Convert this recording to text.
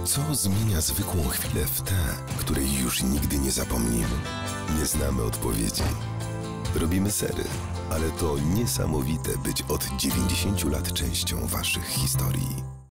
Co zmienia zwykłą chwilę w tę, której już nigdy nie zapomnimy? Nie znamy odpowiedzi. Robimy sery, ale to niesamowite być od 90 lat częścią waszych historii.